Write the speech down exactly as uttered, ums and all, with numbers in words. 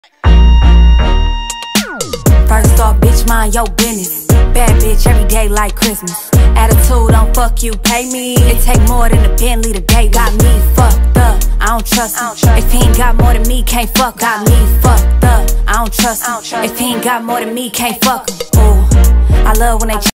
First off, bitch, mind your business. Bad bitch every day like Christmas. Attitude on fuck you, pay me. It take more than a Bentley today. Got me fucked up, I don't trust him. If he ain't got more than me, can't fuck. Got me fucked up, I don't trust him. If he ain't got more than me, can't fuck him. Ooh, I love when they